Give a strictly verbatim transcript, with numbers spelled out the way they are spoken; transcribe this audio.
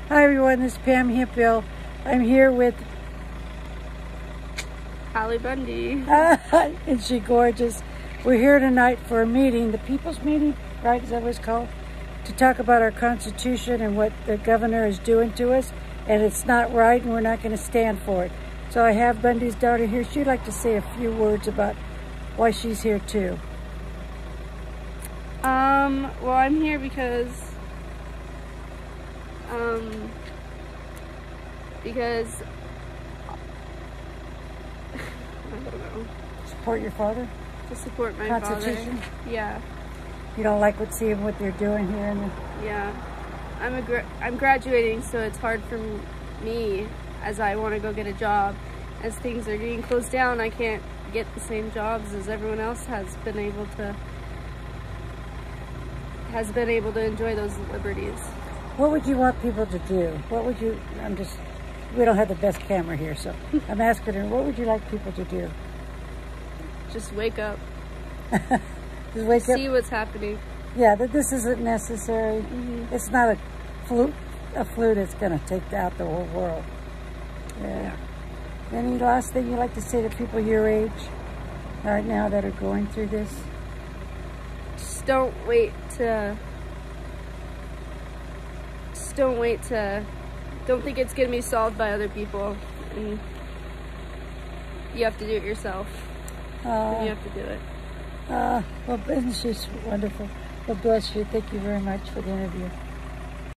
Hi everyone, this is Pam Hemphill. I'm here with Holly Bundy. uh, is she gorgeous? We're here tonight for a meeting, the People's Meeting, right? Is that what it's called? To talk about our Constitution and what the governor is doing to us, and it's not right, and we're not going to stand for it. So I have Bundy's daughter here. She'd like to say a few words about why she's here too. Um, well, I'm here because, um, because, I don't know. Support your father? To support my Constitution? father. Yeah. You don't like what seeing what they're doing here in the... Yeah. I'm a gra I'm graduating, so it's hard for me as I want to go get a job. As things are getting closed down, I can't get the same jobs as everyone else has been able to has been able to enjoy those liberties. What would you want people to do? What would you, I'm just, we don't have the best camera here, so I'm asking her, what would you like people to do? Just wake up. Just wake See up. See what's happening. Yeah, that this isn't necessary. Mm-hmm. It's not a flute, a flute that's going to take out the whole world. Yeah. yeah. Any last thing you'd like to say to people your age right now that are going through this? Just don't wait to, just don't wait to, don't think it's going to be solved by other people. And you have to do it yourself. Uh, you have to do it. Uh, well, isn't she wonderful? Well, bless you. Thank you very much for the interview.